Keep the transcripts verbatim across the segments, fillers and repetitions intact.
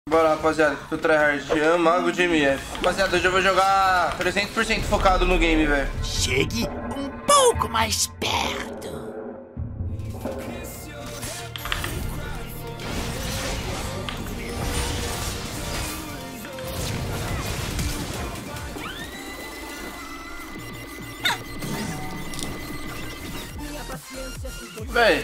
Bora, rapaziada, que eu tryhard. Eu mago de M F. Rapaziada, hoje eu vou jogar trezentos por cento focado no game, velho. Chegue um pouco mais perto. Véi.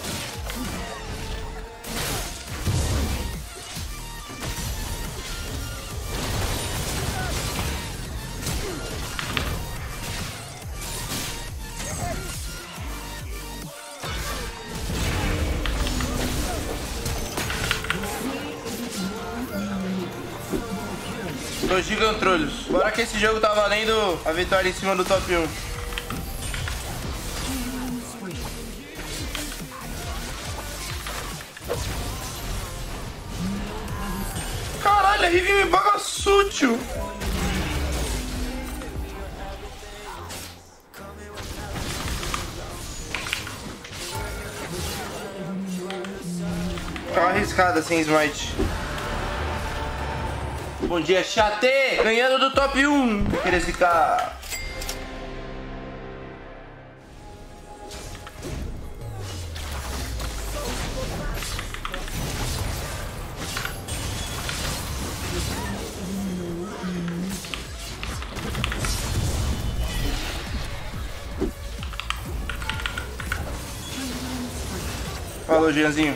Dois gigantrolhos. Bora que esse jogo tá valendo a vitória em cima do top um. Caralho, a Rivi me paga sutil. Tá arriscada sem smite. Bom dia, chat! Ganhando do top um. Queria ficar. Falou, Gianzinho.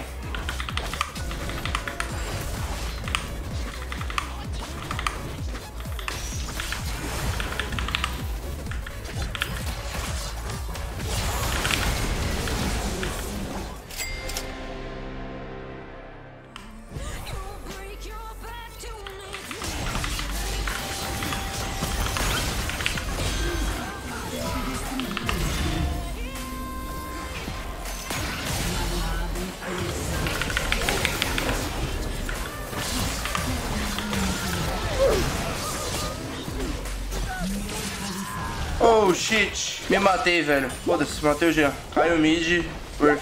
Oh shit, me matei, velho. Foda-se, matei o Jean. Caiu mid, worth.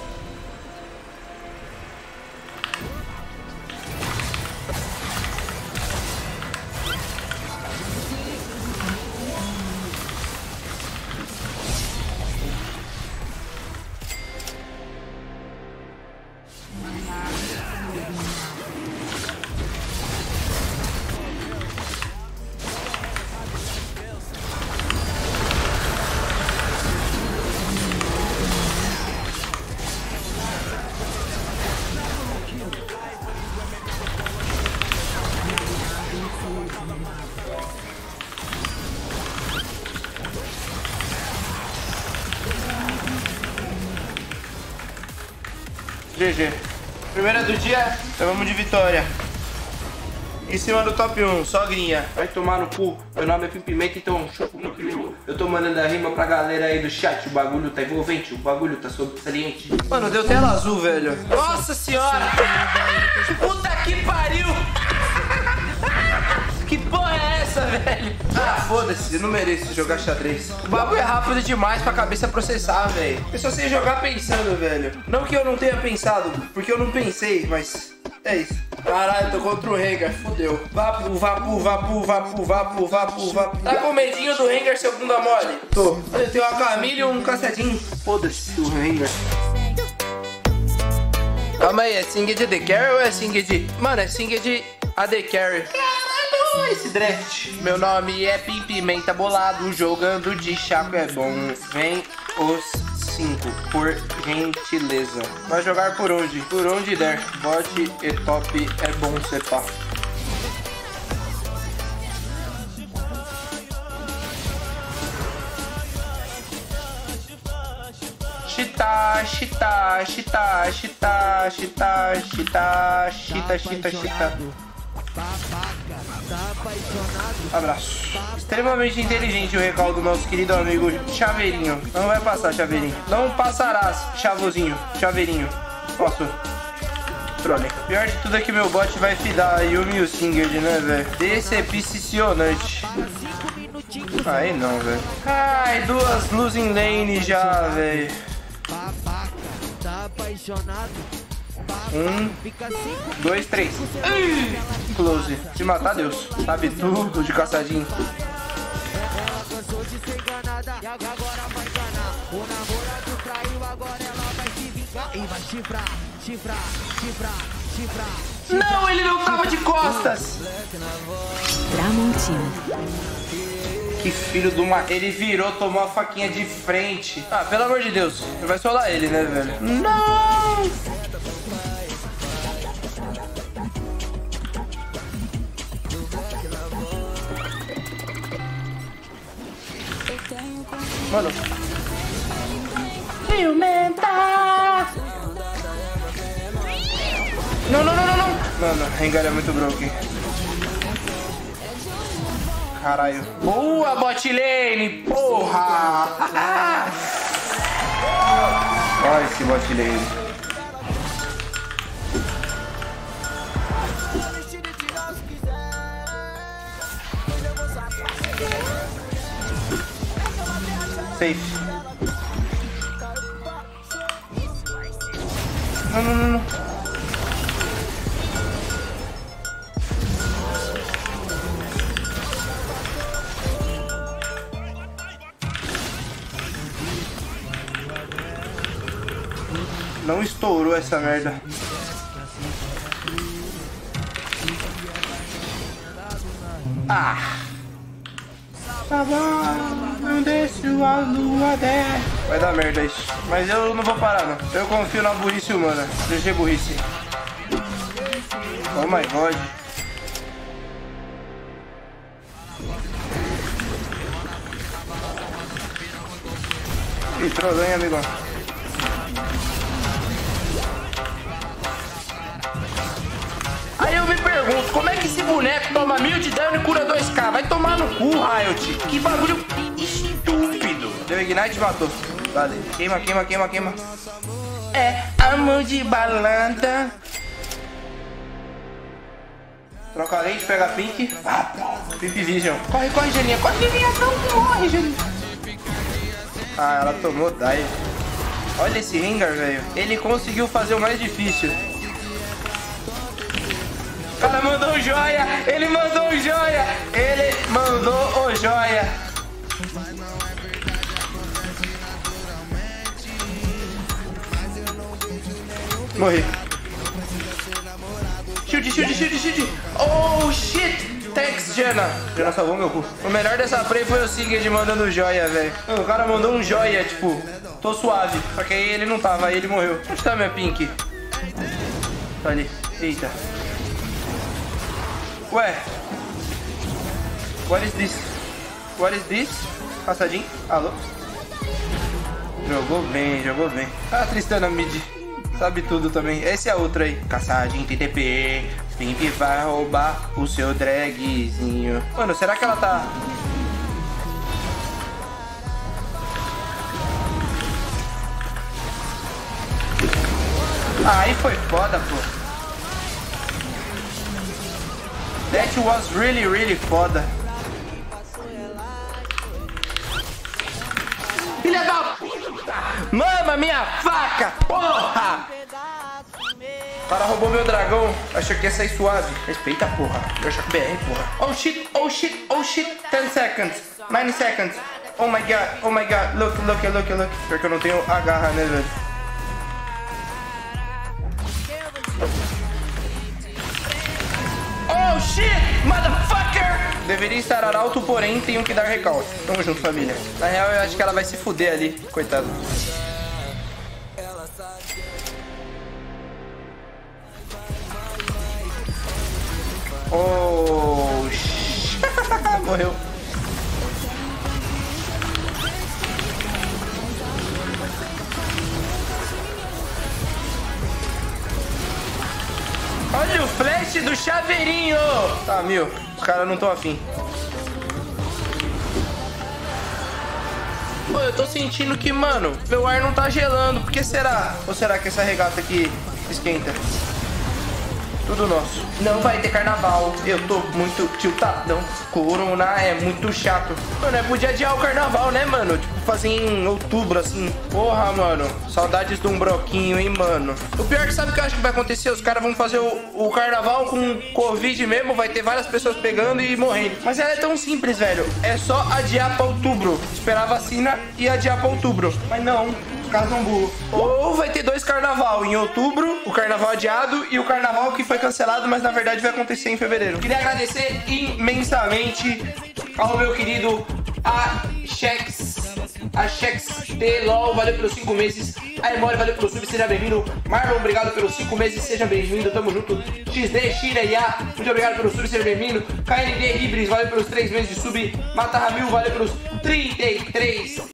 G G. Primeira do dia, então vamos de vitória. Em cima do top um, sogrinha. Vai tomar no cu. Meu nome é Pimpimenta, então chupa no cu. Eu tô mandando a rima pra galera aí do chat. O bagulho tá envolvente, o bagulho tá sobresaliente. Mano, deu tela azul, velho. Nossa senhora! Puta que pariu! Que porra é essa, velho? Ah, foda-se, eu não mereço jogar xadrez. O bagulho é rápido demais pra cabeça processar, velho. Eu só sei jogar pensando, velho. Não que eu não tenha pensado, porque eu não pensei, mas é isso. Caralho, tô contra o Rengar, fodeu. Vapu, vapu, vapu, vapu, vapu, vapu, vapu. Tá com medinho do Rengar, seu bunda mole? Tô. Eu tenho uma Camille e um cacetinho. Foda-se o Rengar. Calma aí, é Singed de Carry ou é Singed? Mano, é Singed A D Carry. Esse draft. Meu nome é Pimpimenta Bolado, jogando de chaco é bom. Vem os cinco, por gentileza. Vai jogar por onde? Por onde der. Bot e top é bom ser pá. Chita, chita, chita, chita, chita, chita, chita, chita, chita. Abraço. Extremamente inteligente o recall do nosso querido amigo Chaveirinho. Não vai passar, Chaveirinho. Não passarás, Chavozinho. Chaveirinho. Posso. Trolling. Pior de tudo é que meu bot vai fidar a Yumi e o Singed, né, velho? Decepcionante. Aí não, velho. Ai, duas losing lane já, velho. Babaca, tá apaixonado? Um, dois, três. Close. Se matar, Deus. Sabe tudo de caçadinho. Não, ele não tava de costas. Tramontina. Que filho de uma... Ele virou, tomou a faquinha de frente. Ah, pelo amor de Deus. Vai solar ele, né, velho? Não! Mano. Ciumenta! Não, não, não, não, não. Mano, Rengar é muito broken. Caralho. Boa, bot lane, porra! Olha esse bot lane. Safe. Não, não, não, não. Não estourou essa merda. Ah! Tá bom, não deixo a lua der. Vai dar merda isso. Mas eu não vou parar, não. Eu confio na burrice humana. G G burrice. Oh my god. Ih, trolou, hein, amigão. Aí eu me pergunto, como é que esse boneco toma mil de dano e cura dois K? Vai tomar no cu, Riot. Que bagulho estúpido. Deu Ignite e matou. Valeu. Queima, queima, queima, queima. É amor de balada. Troca a lente, pega a Pink. Ah, Pink Vision. Corre, corre, Janinha. Corre, Janinha. Não corre, Janinha. Ah, ela tomou dive. Olha esse Rengar, velho. Ele conseguiu fazer o mais difícil. O cara mandou um joia. Ele mandou um joia. Ele mandou o joia. Morri. Shield, shield, shield, shield. Oh, shit. Thanks, Jana. Jana salvou meu cu. O melhor dessa play foi o Sigurd mandando joia, velho. O cara mandou um joia, tipo, tô suave. Só que aí ele não tava, aí ele morreu. Onde tá minha Pink? Tá ali. Eita. Ué. What is this? What is this? Passadinho. Alô? Jogou bem, jogou bem. Ah, Tristana mid. Sabe tudo também. Esse é outro aí. Caçadinho T T P. Pimp vai roubar o seu dragzinho. Mano, será que ela tá... Ah, aí foi foda, pô. That was really, really foda. Filha da puta! Mama minha faca! Porra! O cara roubou meu dragão. Achou que ia sair suave. Respeita, porra. Eu acho que B R, porra. Oh shit, oh shit, oh shit. ten seconds. nine seconds. Oh my god, oh my god. Look, look, look, look. Pior que eu não tenho a garra, né, velho? Oh shit, motherfucker! Deveria estar arauto, porém tenho que dar recalque. Tamo junto, família. Na real, eu acho que ela vai se fuder ali. Coitado. Oh, morreu. Olha o flash do chaveirinho. Tá, meu, os caras não tão afim. Pô, eu tô sentindo que, mano, meu ar não tá gelando. Por que será? Ou será que essa regata aqui esquenta? Tudo nosso. Não vai ter carnaval. Eu tô muito tiltadão. Corona é muito chato. Mano, é podia adiar o carnaval, né, mano? Tipo, fazer em outubro, assim. Porra, mano. Saudades de um broquinho, hein, mano. O pior é que sabe o que eu acho que vai acontecer? Os caras vão fazer o, o carnaval com Covid mesmo. Vai ter várias pessoas pegando e morrendo. Mas ela é tão simples, velho. É só adiar pra outubro. Esperar a vacina e adiar pra outubro. Mas não. Caso um burro. Ou vai ter dois carnaval em outubro, o carnaval adiado e o carnaval que foi cancelado, mas na verdade vai acontecer em fevereiro. Queria agradecer imensamente ao meu querido Achex, Achex T LOL, valeu pelos cinco meses. A Emori, valeu pelo sub, seja bem-vindo. Marlon, obrigado pelos cinco meses, seja bem-vindo, tamo junto. X D, Shira e A, muito obrigado pelo sub, seja bem-vindo. K N D Ibris, valeu pelos três meses de sub. Mata Ramil, valeu pelos trinta e três